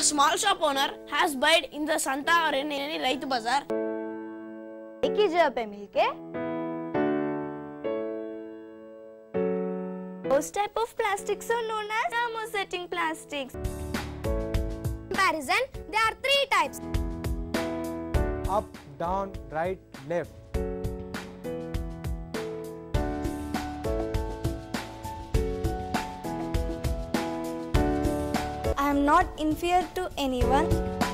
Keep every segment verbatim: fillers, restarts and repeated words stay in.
A small shop owner has bought in the Santa or in any Raitu Bazaar. एक ही जगह पे मिलके those type of plastics are known as thermosetting plastics. Comparison, there are three types: up, down, right, left. I am not inferior to anyone.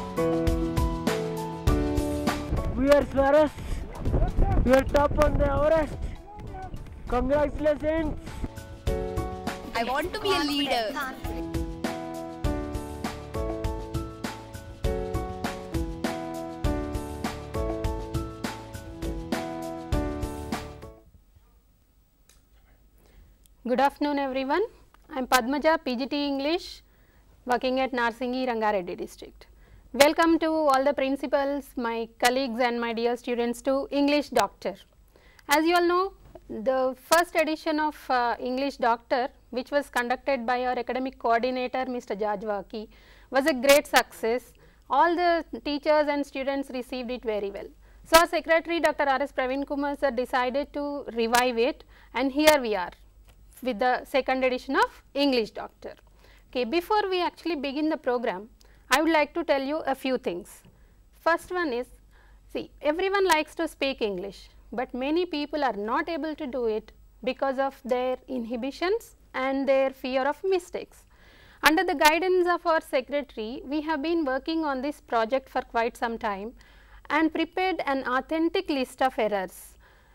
We are Swaras. We are top on the Everest. Congratulations. I want to be a leader. Good afternoon everyone. I am Padmaja, P G T English, working at Narsingi, Rangareddy district. Welcome to all the principals, my colleagues and my dear students to English Doctor. As you all know, the first edition of uh, English Doctor, which was conducted by our academic coordinator Mister Jajwaki, was a great success. All the teachers and students received it very well. So, our secretary Doctor R S Praveen Kumar sir decided to revive it, and here we are with the second edition of English Doctor. Okay, before we actually begin the program, I would like to tell you a few things. First one is, see, everyone likes to speak English, but many people are not able to do it because of their inhibitions and their fear of mistakes. Under the guidance of our secretary, we have been working on this project for quite some time and prepared an authentic list of errors.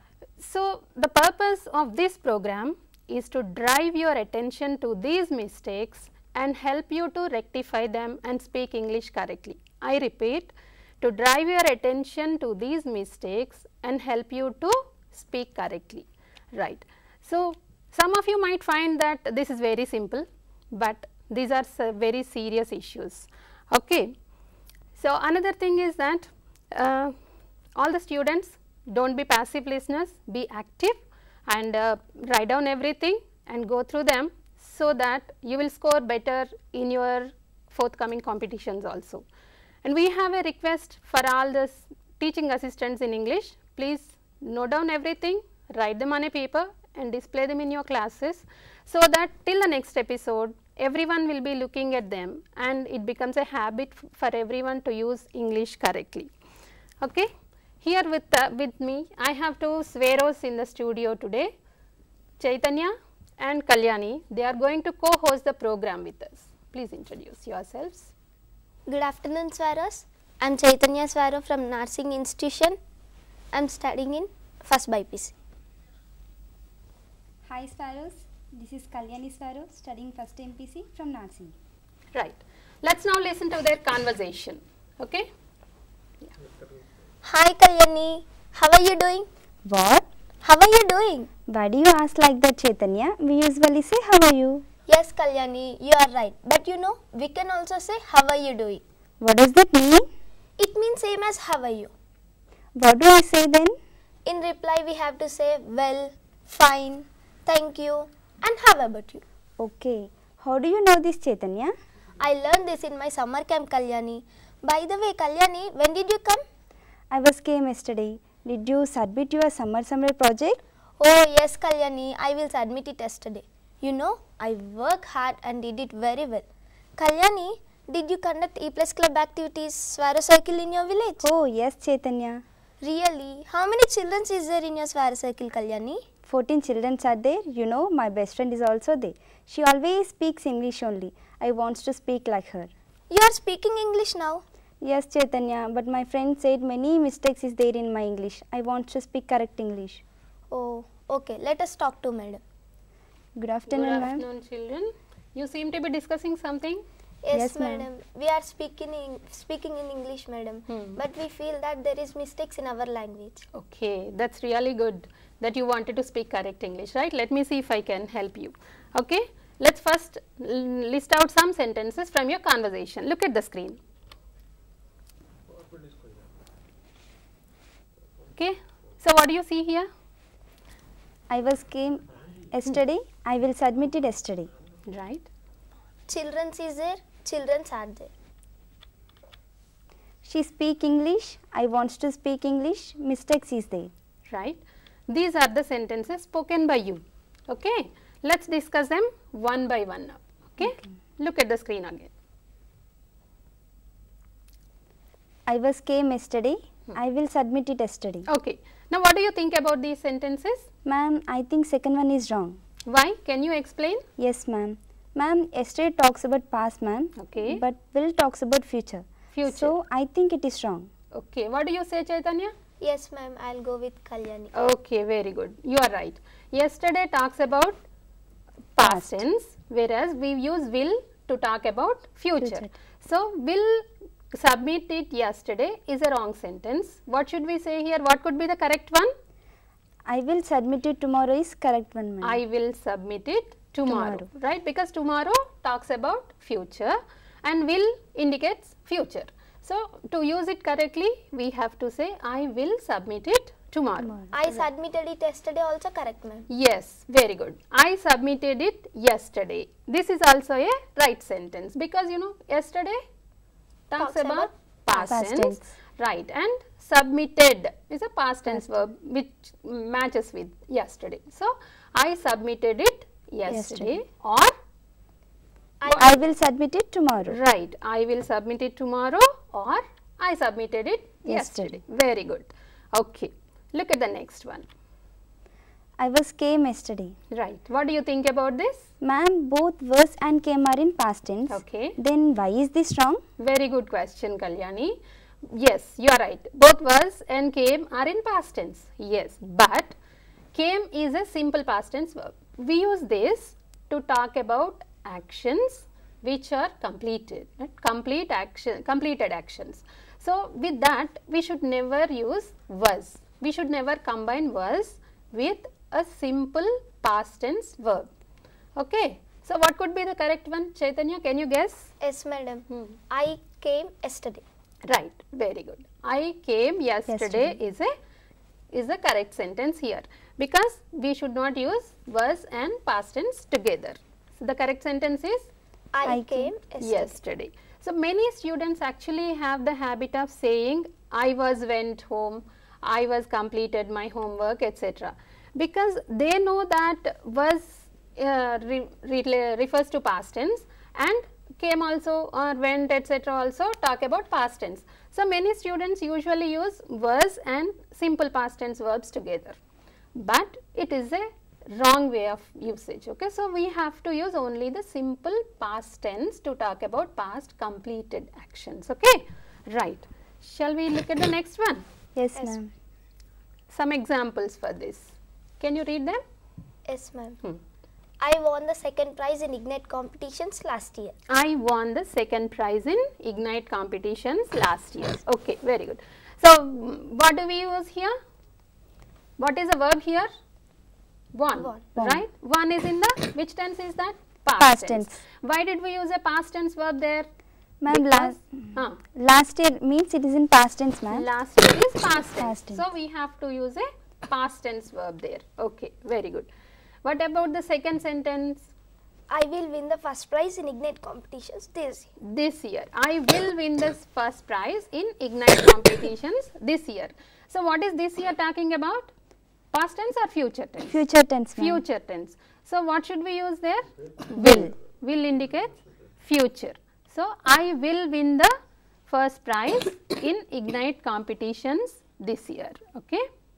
So, the purpose of this program is to drive your attention to these mistakes and help you to rectify them and speak English correctly. I repeat, to drive your attention to these mistakes and help you to speak correctly, right. So, some of you might find that this is very simple, but these are very serious issues, okay. So, another thing is that uh, all the students, don't be passive listeners, be active and uh, write down everything and go through them, so that you will score better in your forthcoming competitions also. And we have a request for all the teaching assistants in English, please note down everything, write them on a paper and display them in your classes, so that till the next episode everyone will be looking at them and it becomes a habit for everyone to use English correctly. Okay. Here with, uh, with me, I have two Sweros in the studio today, Chaitanya and Kalyani. They are going to co-host the program with us. Please introduce yourselves. Good afternoon, Swaros. I am Chaitanya Swaro from Nursing Institution. I am studying in first B P C. Hi Swaros, this is Kalyani Swaro, studying first M P C from Nursing. Right. Let us now listen to their conversation. Okay? Yeah. Hi Kalyani, how are you doing? What? How are you doing? Why do you ask like that, Chaitanya? We usually say how are you? Yes Kalyani, you are right. But you know, we can also say how are you doing? What does that mean? It means same as how are you. What do I say then? In reply we have to say well, fine, thank you and how about you. Okay. How do you know this, Chaitanya? I learned this in my summer camp, Kalyani. By the way Kalyani, when did you come? I was came yesterday. Did you submit your summer summer project? Oh yes Kalyani, I will submit it yesterday. You know, I work hard and did it very well. Kalyani, did you conduct E Plus Club activities, Swaro Circle in your village? Oh yes Chaitanya. Really? How many children is there in your Swaro Circle, Kalyani? fourteen children are there. You know, my best friend is also there. She always speaks English only. I want to speak like her. You are speaking English now? Yes Chaitanya, but my friend said many mistakes is there in my English. I want to speak correct English. Oh, okay. Let us talk to madam. Good afternoon, Good ma'am. afternoon children. You seem to be discussing something. Yes, Yes, ma'am. madam. We are speaking in, speaking in English, madam. Hmm. But we feel that there is mistakes in our language. Okay, that's really good that you wanted to speak correct English, right? Let me see if I can help you. Okay, let's first list out some sentences from your conversation. Look at the screen. Okay, so what do you see here? I was came yesterday. I will submit it yesterday. Right. Children is there, children are there. She speak English. I wants to speak English. Mistakes is there. Right. These are the sentences spoken by you. Okay. Let's discuss them one by one now. Okay. okay. Look at the screen again. I was came yesterday. Hmm. I will submit it yesterday. Okay. Now, what do you think about these sentences? Ma'am, I think second one is wrong. Why? Can you explain? Yes, ma'am. Ma'am, yesterday talks about past, ma'am. Okay. But will talks about future. Future. So, I think it is wrong. Okay. What do you say, Chaitanya? Yes, ma'am. I'll go with Kalyani. Okay. Very good. You are right. Yesterday talks about past tense, whereas we use will to talk about future. future. So, will submit it yesterday is a wrong sentence. What should we say here? What could be the correct one? I will submit it tomorrow is correct one, ma'am. I will submit it tomorrow, tomorrow, right? Because tomorrow talks about future and will indicates future. So, to use it correctly, we have to say I will submit it tomorrow. tomorrow. I right. submitted it yesterday also correct, ma'am. Yes, very good. I submitted it yesterday. This is also a right sentence because you know yesterday talks, talks about, about past, past tense, tense, right, and submitted is a past tense verb which matches with yesterday. So, I submitted it yesterday, yesterday. or I, I will submit it tomorrow. Right, I will submit it tomorrow or I submitted it yesterday. yesterday. Very good. Okay, look at the next one. I was came yesterday. Right, what do you think about this? Ma'am, both was and came are in past tense. Okay. Then why is this wrong? Very good question, Kalyani. Yes, you are right. Both was and came are in past tense. Yes, but came is a simple past tense verb. We use this to talk about actions which are completed, right? Complete action, completed actions. So, with that we should never use was. We should never combine was with a simple past tense verb. Okay. So, what could be the correct one? Chaitanya, can you guess? Yes, madam. Hmm. I came yesterday. Right, very good. I came yesterday, yesterday. is a is the correct sentence here because we should not use was and past tense together. So, the correct sentence is I, I came yesterday. yesterday. So, many students actually have the habit of saying I was went home, I was completed my homework, et cetera. Because they know that was uh, re re refers to past tense and came also or went et cetera also talk about past tense. So, many students usually use was and simple past tense verbs together, but it is a wrong way of usage. Okay. So, we have to use only the simple past tense to talk about past completed actions. Okay. Right. Shall we look at the next one? Yes, yes. ma'am. Some examples for this. Can you read them? Yes, ma'am. Hmm. I won the second prize in Ignite competitions last year. I won the second prize in Ignite competitions last year. Okay, very good. So, what do we use here? What is the verb here? Won, won. right? One is in the, which tense is that? Past, past tense. tense. Why did we use a past tense verb there? Ma'am, last, uh, last year means it is in past tense, ma'am. Last year is past tense. Past tense. So, we have to use a past tense verb there. Okay, very good. What about the second sentence? I will win the first prize in Ignite competitions this year. This year. I will win the first prize in Ignite competitions this year. So, what is this year talking about? Past tense or future tense? Future tense. Future tense. So, what should we use there? Will. Will indicates future. So, I will win the first prize in Ignite competitions this year. Okay.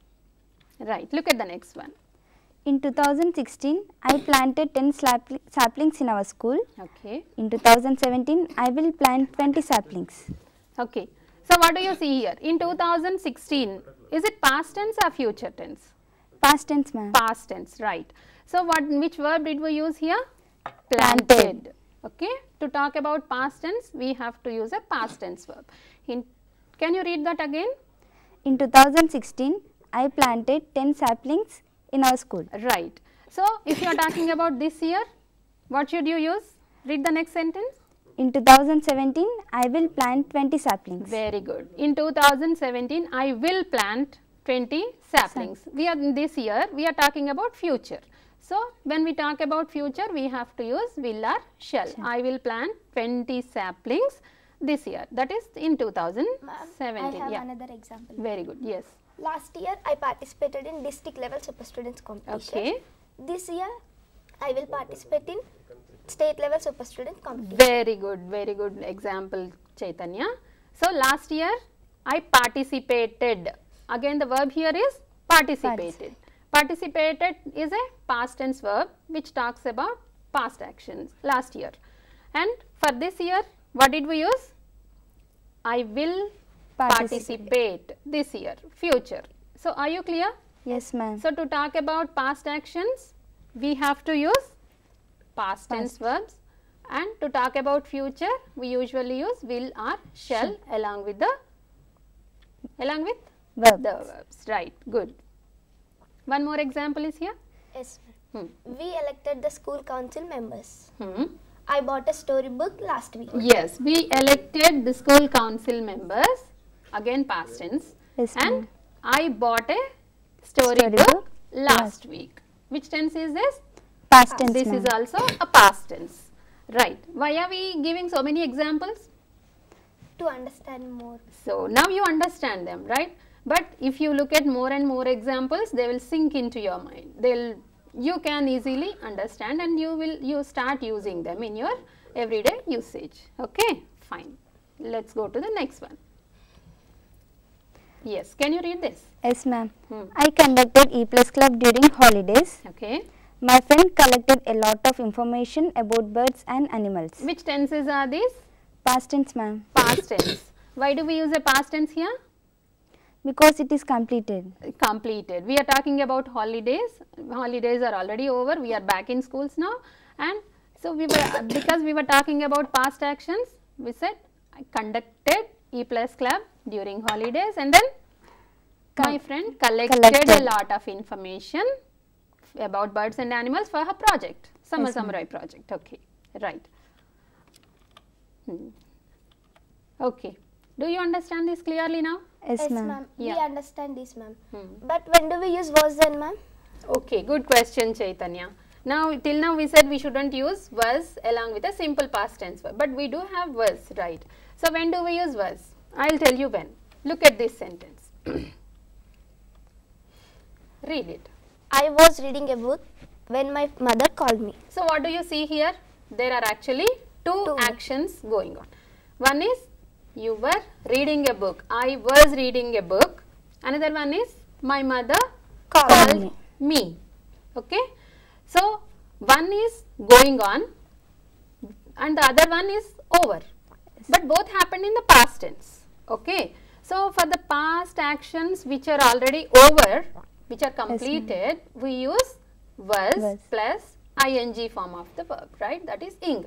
Right. Look at the next one. In two thousand sixteen, I planted ten saplings in our school. Okay. In two thousand seventeen, I will plant twenty saplings. Okay. So, what do you see here? In two thousand sixteen, is it past tense or future tense? Past tense, ma'am. Past tense, right. So, what which verb did we use here? Planted. Planted. Okay. To talk about past tense, we have to use a past tense verb. In, can you read that again? In two thousand sixteen, I planted ten saplings in our school. Right. So, if you are talking about this year, what should you use? Read the next sentence. In two thousand seventeen, I will plant twenty saplings. Very good. In two thousand seventeen, I will plant twenty saplings. Sap. We are in this year, we are talking about future. So, when we talk about future, we have to use will or shall. shall. I will plant twenty saplings this year, that is in two thousand Ma'am, I seventeen. have Yeah, another example. very good. Yes. Last year I participated in district level super students competition. Okay. This year I will participate in state level super student competition. Very good, very good example, Chaitanya. So, last year I participated. Again, the verb here is participated. Participated is a past tense verb which talks about past actions last year. And for this year, what did we use? I will Participate. participate this year, future. So, are you clear? Yes, ma'am. So, to talk about past actions, we have to use past tense verbs, and to talk about future, we usually use will or shall along with the along with Verb. the verbs. Right, good. One more example is here. Yes, ma'am. Hmm. We elected the school council members. Hmm. I bought a storybook last week. Yes, we elected the school council members, again past tense, Yes, and ma'am. I bought a storybook Storybook last week. Which tense is this? Past tense, This ma'am. is also a past tense, right? Why are we giving so many examples? To understand more. So, now you understand them, right? But if you look at more and more examples, they will sink into your mind. They'll, you can easily understand, and you will you start using them in your everyday usage. Okay, fine. Let's go to the next one. Yes, can you read this? Yes, ma'am. Hmm. I conducted E plus club during holidays. Okay. My friend collected a lot of information about birds and animals. Which tenses are these? Past tense, ma'am. Past tense. Why do we use a past tense here? Because it is completed. Completed. We are talking about holidays. Holidays are already over. We are back in schools now, and so we were because we were talking about past actions. We said I conducted E plus club during holidays, and then my friend collected, collected. a lot of information about birds and animals for her project, summer Yes, ma'am. samurai project. Okay, right. Hmm. Okay. Do you understand this clearly now? Yes, Yes, ma'am. ma'am. We Yeah. understand this, ma'am. Hmm. But when do we use was then, ma'am? Okay, good question, Chaitanya. Now, till now we said we shouldn't use was along with a simple past tense verb, but we do have was, right? So, when do we use was? I will tell you when. Look at this sentence. Read it. I was reading a book when my mother called me. So, what do you see here? There are actually two, Two. actions going on. One is you were reading a book. I was reading a book. Another one is my mother Called called me. me. Okay. So, one is going on and the other one is over. But both happened in the past tense. Okay. So, for the past actions which are already over, which are completed, we use was, Was. plus ing form of the verb, right? That is ing.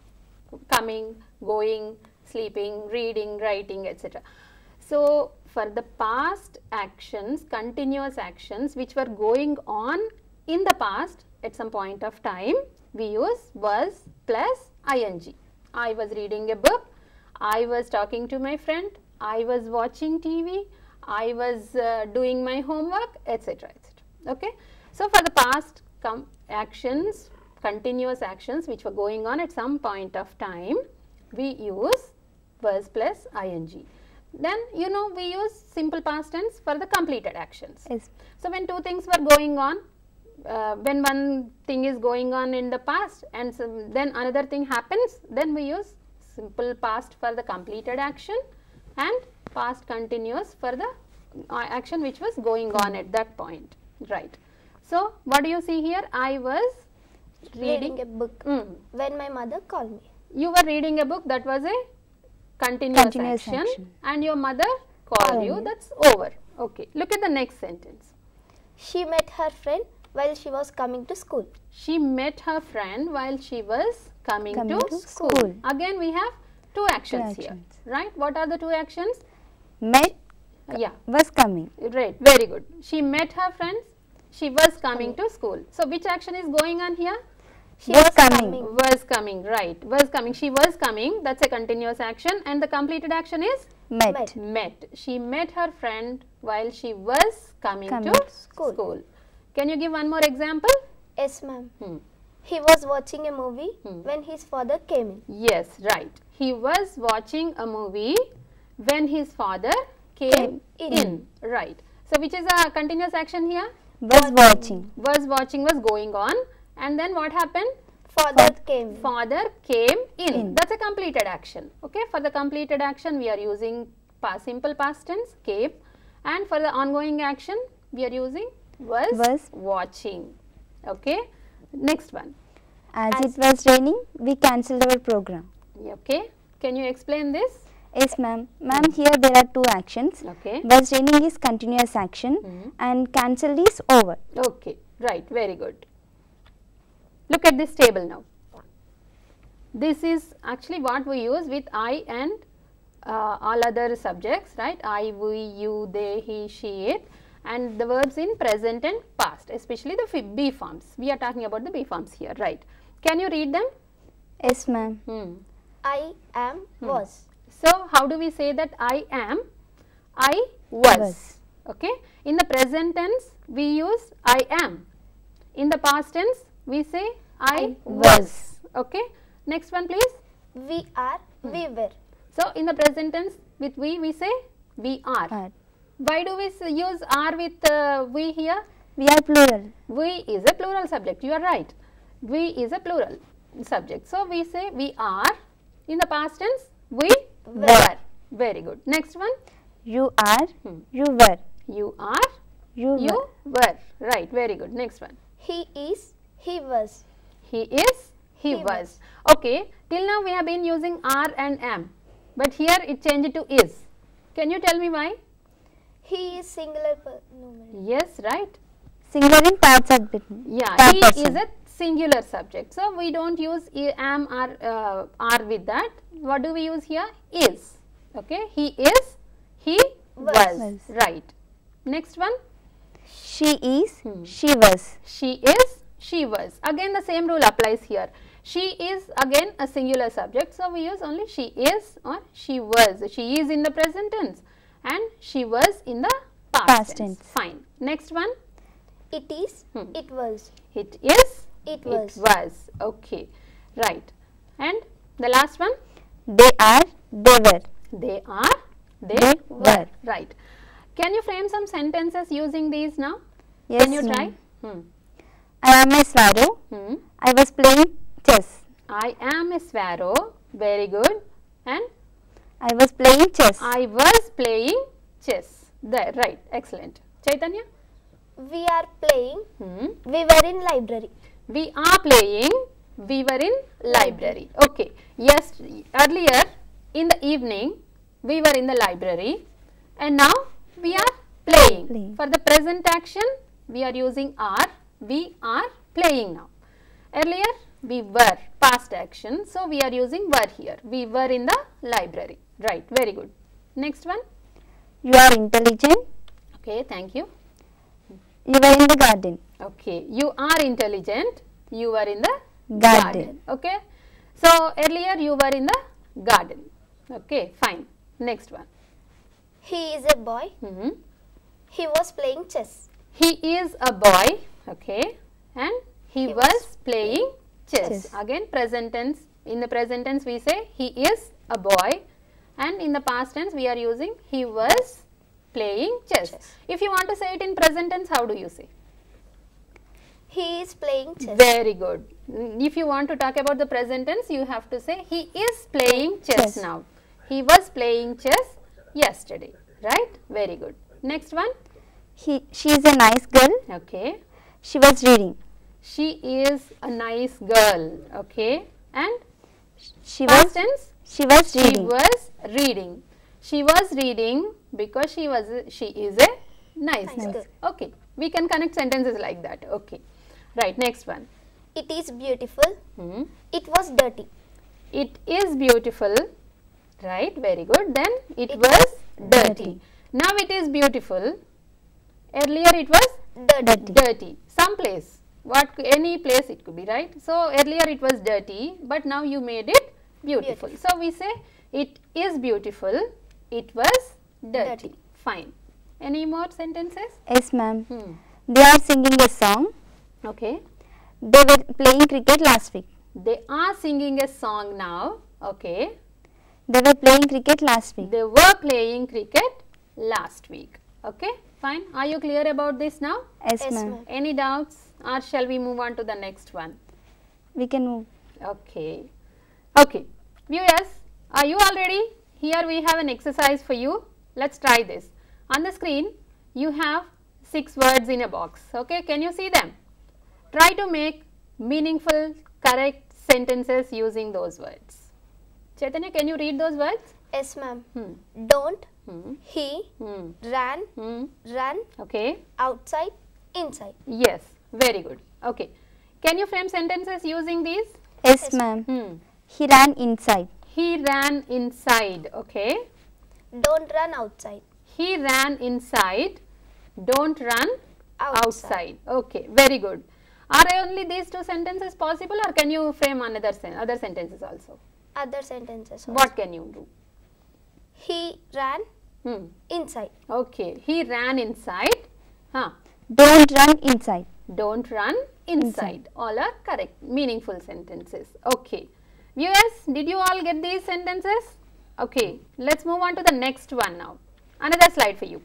Coming, going, sleeping, reading, writing, et cetera. So, for the past actions, continuous actions which were going on in the past at some point of time, we use was plus ing. I was reading a book, I was talking to my friend, I was watching T V, I was uh, doing my homework, et cetera, et cetera. Okay. So, for the past com actions, continuous actions which were going on at some point of time, we use was plus ing. Then you know we use simple past tense for the completed actions. Yes. So, when two things were going on, uh, when one thing is going on in the past and some, then another thing happens, then we use simple past for the completed action and past continuous for the uh, action which was going on at that point, right. So, what do you see here? I was reading, Reading a book Mm. when my mother called me. You were reading a book, that was a continuous, Continuous action, action. and your mother called Called you, you. that's over. Okay. Look at the next sentence. She met her friend while she was coming to school. She met her friend while she was coming, Coming to, to school. school. Again we have two actions, here, actions. right? What are the two actions? Met Yeah, was coming. right, very good. She met her friends, she was coming to school. So, which action is going on here? She Was was coming. coming. Was coming, right, was coming. She was coming, that's a continuous action, and the completed action is Met. Met. met. She met her friend while she was coming, Coming to to school. school. Can you give one more example? Yes, ma'am. Hmm. He was watching a movie Hmm. when his father came in. Yes, right. He was watching a movie when his father came Came in. in. Right. So, which is a continuous action here? Was watching. Was watching was going on, and then what happened? Father came in. Father came in. In. That's a completed action. Okay. For the completed action, we are using past, simple past tense came, and for the ongoing action, we are using was, Was. watching. Okay. Next one. As, it was raining, we cancelled our program. Okay. Can you explain this? Yes, ma'am. Ma'am, here there are two actions. Okay. Was raining is continuous action Mhm. and cancelled is over. Okay, right, very good. Look at this table now. This is actually what we use with I and uh, all other subjects, right? I, we, you, they, he, she, it, and the verbs in present and past, especially the fi- B forms. We are talking about the B forms here, right? Can you read them? Yes, ma'am. Hmm. I am was. So, how do we say that I am? I was. Was. Okay. In the present tense, we use I am. In the past tense, we say I, I was. was. Okay. Next one, please. We are, we were. So, in the present tense, with we, we say we are. Are. Why do we s- use are with uh, we here? We are plural. We is a plural subject. You are right. We is a plural subject. So, we say we are. In the past tense, we were. Were. Very good. Next one. You are, Hmm. you were. You are, You, you were. were. Right, very good. Next one. He is, he was. He is, he, He was. was. Okay, till now we have been using are and am, but here it changed to is. Can you tell me why? He is singular pronoun. Yes, right. Singular in third subject. Yeah, third he person. is a singular subject. So, we don't use e- am or uh, are with that. What do we use here? Is. Okay, he is, he was. Was. Right. Next one. She is, Hmm. she was. She is, she was. Again the same rule applies here. She is again a singular subject. So, we use only she is or she was. She is in the present tense and she was in the past, Past tense. tense. Fine. Next one. It is, Hmm. it was. It is, It was. It was. Okay. Right. And the last one. They are, they were. They are, they, They were. were. Right. Can you frame some sentences using these now? Yes, Can you try? ma'am. Hmm. I am a sparrow. Hmm. I was playing chess. I am a sparrow. Very good. And I was playing chess. I was playing chess. There, right. Excellent. Chaitanya? We are playing, Hmm. we were in library. We are playing. We were in library. Okay. Yes. Earlier in the evening, we were in the library, and now we are playing. Playing. For the present action, we are using are. We are playing now. Earlier, we were past action, so we are using were here. We were in the library. Right. Very good. Next one. You are intelligent. Okay. Thank you. You were in the garden. Okay. You are intelligent. You were in the Garden. garden. Okay. So, earlier you were in the garden. Okay. Fine. Next one. He is a boy, Hmm. he was playing chess. He is a boy. Okay. And he, He was, was playing chess. chess. Again present tense. In the present tense we say he is a boy, and in the past tense we are using he was playing chess. Chess. If you want to say it in present tense, how do you say? He is playing chess. Very good. Mm, If you want to talk about the present tense, you have to say he is playing chess, Chess. now. He was playing chess yesterday. Right? Very good. Next one. He, she is a nice girl. Okay. She was reading. She is a nice girl. Okay. And She past was, tense? she was She reading. was reading. She was reading because she was a, she is a nice, Nice girl. girl. Okay. We can connect sentences like that. Okay. Right. Next one. It is beautiful, Hmm. it was dirty. It is beautiful, right? Very good. Then it, It was dirty. dirty. Now it is beautiful. Earlier it was Dirty. dirty. Some place. What? c- Any place it could be, right? So earlier it was dirty, but now you made it beautiful. Beautiful. So we say it is beautiful. It was dirty. Dirty. Fine. Any more sentences? Yes, ma'am. Hmm. They are singing a song. Okay. They were playing cricket last week. They are singing a song now. Okay. They were playing cricket last week. They were playing cricket last week. Okay, fine. Are you clear about this now? Yes, Yes, ma'am. ma'am. Any doubts, or shall we move on to the next one? We can move. Okay. Okay. Viewers, are you all ready? Here we have an exercise for you. Let's try this. On the screen, you have six words in a box. Okay, can you see them? Try to make meaningful, correct sentences using those words. Chaitanya, can you read those words? Yes, ma'am. Hmm. Don't, Hmm. he, Hmm. ran, Hmm. run, Okay. outside, inside. Yes. Very good. Okay. Can you frame sentences using these? Yes, ma'am. Hmm. He ran inside. He ran inside. Okay. Don't run outside. He ran inside. Don't run Outside. outside. Okay, very good. Are only these two sentences possible, or can you frame another sen other sentences also? Other sentences. also. What can you do? He ran Hmm. inside. Okay, he ran inside. Huh. Don't run inside. Don't run inside. All are correct, meaningful sentences. Okay. Viewers, did you all get these sentences? Okay, let's move on to the next one now. Another slide for you.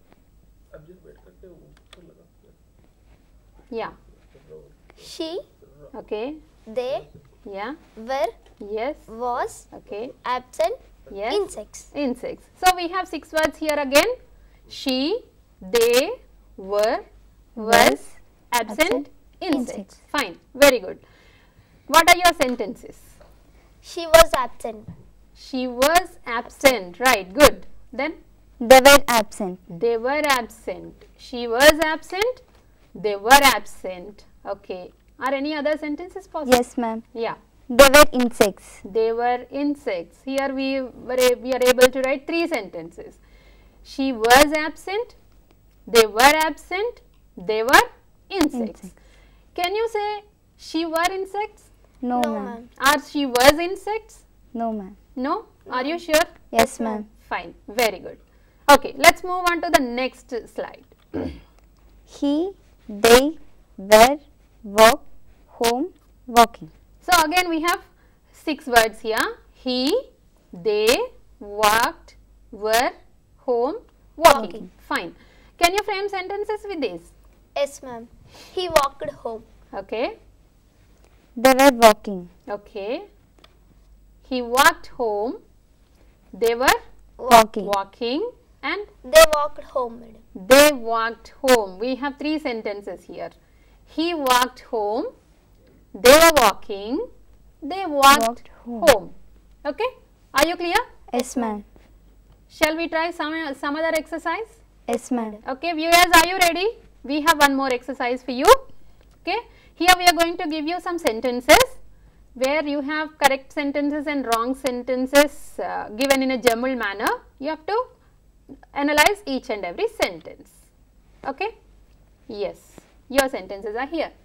Yeah. She, Okay. they, Yeah. were, Yes. was, Okay. absent, Yes. insects. Insects. So we have six words here again. She, they, were, was, absent, absent, insects. insects. Fine. Very good. What are your sentences? She was absent. She was absent. Right. Good. Then They were absent. they were absent. She was absent. They were absent. Okay. Are any other sentences possible? Yes, ma'am. Yeah. They were insects. They were insects. Here we were a- we are able to write three sentences. She was absent. They were absent. They were insects. Insects. Can you say she were insects No, No, ma'am. ma'am. or she was insects? No, ma'am. No? Are you sure? Yes, ma'am. Fine. Very good. Okay. Let's move on to the next slide. He, they, were, walk, home, walking. So again we have six words here. He, they, walked, were, home, walking. Walking. Fine. Can you frame sentences with this? Yes, ma'am. He walked home. Okay. They were walking. Okay. He walked home. They were Walking. walking and They walked home, madam. they walked home. We have three sentences here. He walked home. They were walking. They walked, Walked home. home. Okay. Are you clear? Yes, ma'am. Shall we try some, some other exercise? Yes, ma'am. Okay, viewers, are you ready? We have one more exercise for you. Okay. Here we are going to give you some sentences where you have correct sentences and wrong sentences uh, given in a jumbled manner. You have to analyze each and every sentence. Okay. Yes, your sentences are here.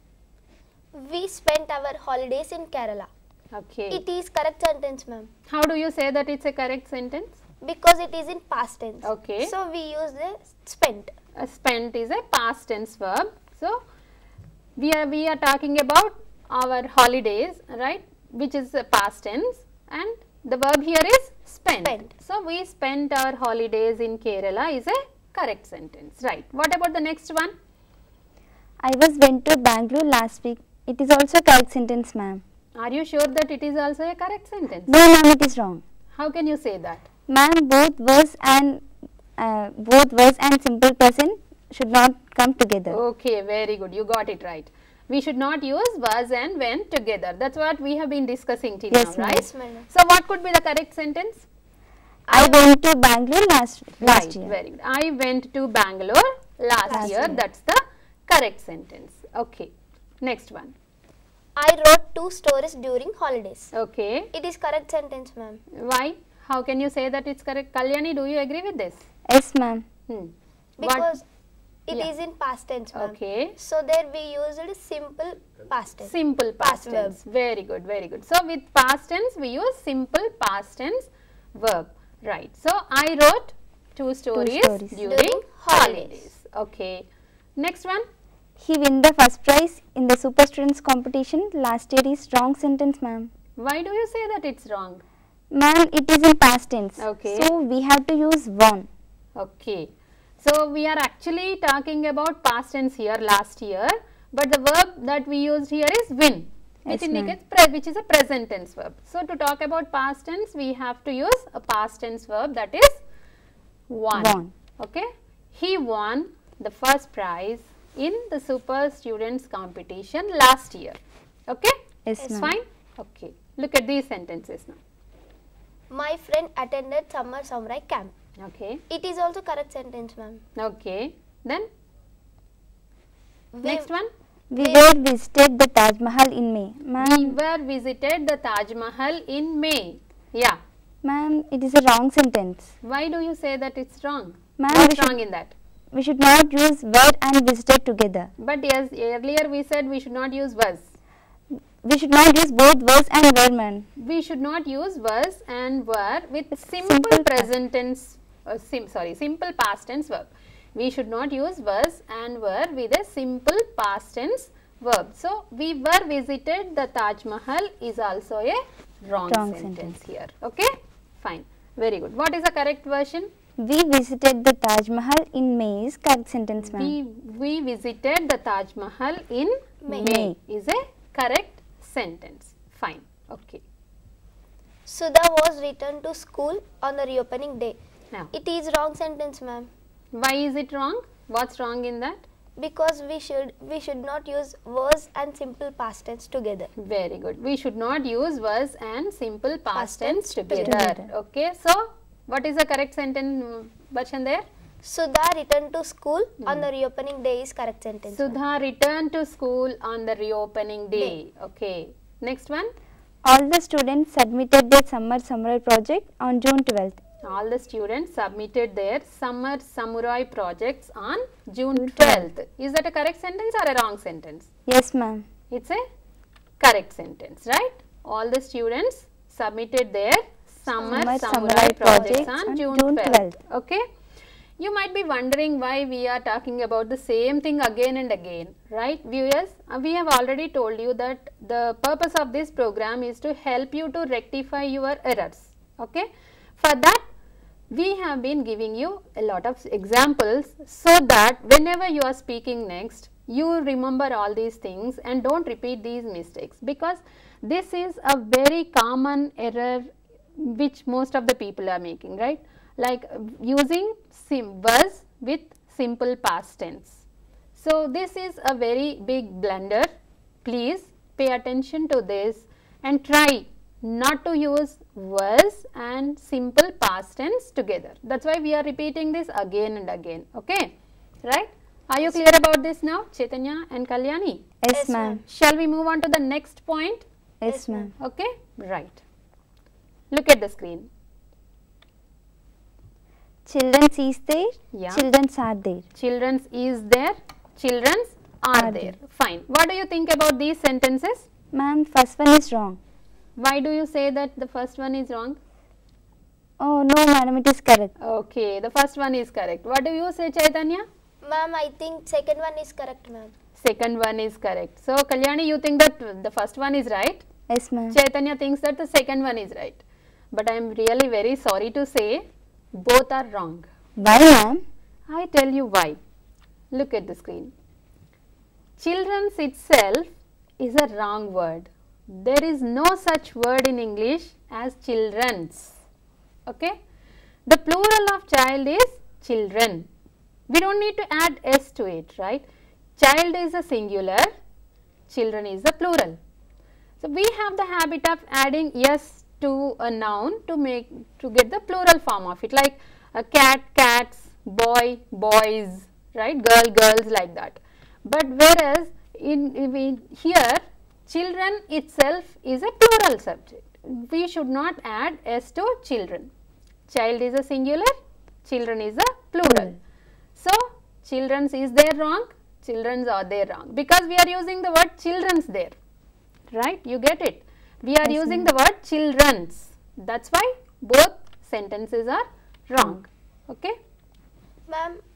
We spent our holidays in Kerala. Okay. It is correct sentence, ma'am. How do you say that it's a correct sentence? Because it is in past tense. Okay. So we use the spent. Uh, spent is a past tense verb. So we are we are talking about our holidays, right, which is a past tense, and the verb here is spent. Spent. So we spent our holidays in Kerala is a correct sentence, right? What about the next one? I was went to Bangalore last week. It is also correct sentence, ma'am. Are you sure that it is also a correct sentence? No, ma'am, it is wrong. How can you say that? Ma'am, both was and uh, both was and simple person should not come together. Okay, very good. You got it right. We should not use was and when together. That's what we have been discussing till Yes, now, ma'am. right? Yes, madam. So what could be the correct sentence? I went to Bangalore last last Right, year. very good. I went to Bangalore last, Last year. year. That's the correct sentence. Okay. Next one. I wrote two stories during holidays. Okay. It is correct sentence, ma'am. Why? How can you say that it's correct? Kalyani, do you agree with this? Yes, ma'am. Hmm. Because it Yeah. is in past tense, ma'am. Okay. So there we used simple past tense. Simple past, Past verb. tense. Very good, very good. So with past tense, we use simple past tense verb. Right. So I wrote two stories, stories. during, During holidays. holidays. Okay. Next one. He win the first prize in the Super Students competition last year is wrong sentence, ma'am. Why do you say that it's wrong? Ma'am, it is in past tense. Okay. So we have to use won. Okay. So we are actually talking about past tense here last year, but the verb that we used here is win, which Yes, ma'am. indicates pre which is a present tense verb. So to talk about past tense, we have to use a past tense verb, that is won. Won. Okay. He won the first prize in the Super Students competition last year. Okay. Yes, It's ma'am. fine. Okay. Look at these sentences now. My friend attended summer samurai camp. Okay. It is also correct sentence, ma'am. Okay. Then We- next one. We were visited the Taj Mahal in May. We Ma'am, were visited the Taj Mahal in May. Yeah. ma'am, it is a wrong sentence. Why do you say that it's wrong? Ma'am, we What's should, wrong in that? we should not use were and visited together. But yes, earlier we said we should not use was. We should not use both was and were, ma'am. We should not use was and were with simple, simple present tense, uh, sim, sorry, simple past tense verb. We should not use was and were with a simple past tense verb. So, we were visited the Taj Mahal is also a wrong, Wrong sentence, sentence. here. Okay, fine, very good. What is the correct version? We visited the Taj Mahal in May is correct sentence, ma'am. We, we visited the Taj Mahal in May, May. is a correct sentence. Fine, okay. Sudha was returned to school on the reopening day. Now, It is wrong sentence, ma'am. why is it wrong? What's wrong in that? Because we should we should not use was and simple past tense together. Very good. We should not use was and simple past, Past tense tense together. together. Okay. So, what is the correct sentence, Bachan there? Sudha returned to school on the reopening day is correct sentence. ma'am. Sudha returned to school on the reopening day. Okay. Next one. All the students submitted their summer samurai project on June twelfth. All the students submitted their summer samurai projects on June twelfth. Is that a correct sentence or a wrong sentence? Yes, ma'am. It's a correct sentence, right? All the students submitted their summer, Summer samurai, samurai projects, projects on on June June twelfth. twelfth. Okay. You might be wondering why we are talking about the same thing again and again, right? Viewers, uh, we have already told you that the purpose of this program is to help you to rectify your errors. Okay. For that, we have been giving you a lot of examples so that whenever you are speaking next, you remember all these things and don't repeat these mistakes, because this is a very common error which most of the people are making, right? Like uh, using sim was with simple past tense. So, this is a very big blunder. Please pay attention to this and try not to use was and simple past tense together. That is why we are repeating this again and again. Okay, right? Are you clear about this now, Chaitanya and Kalyani? Yes, Yes, ma'am. ma'am. Shall we move on to the next point? Yes, Yes, ma'am. Okay, right. Look at the screen. Children is there. Yeah. Children are there. Children's is there, children's are, Are there. there. Fine. What do you think about these sentences? Ma'am, first one is wrong. Why do you say that the first one is wrong? Oh no, madam, it is correct. Okay, the first one is correct. What do you say, Chaitanya? Ma'am, I think second one is correct, ma'am. Second one is correct. So, Kalyani, you think that the first one is right? Yes, ma'am. Chaitanya thinks that the second one is right. But I am really very sorry to say both are wrong. Why, ma'am? I tell you why. Look at the screen. Children's itself is a wrong word. There is no such word in English as children's. Okay? The plural of child is children. We don't need to add s to it, right? Child is a singular, children is a plural. So, we have the habit of adding s to a noun to make to get the plural form of it, like a cat, cats, boy, boys, right? Girl, girls, like that. But whereas in, in here, children itself is a plural subject. We should not add s to children. Child is a singular, children is a plural. So, children's is there wrong, children's are there wrong, because we are using the word children's there, right? You get it? We are Yes, using the word children's. That is why both sentences are wrong. Okay? Ma'am,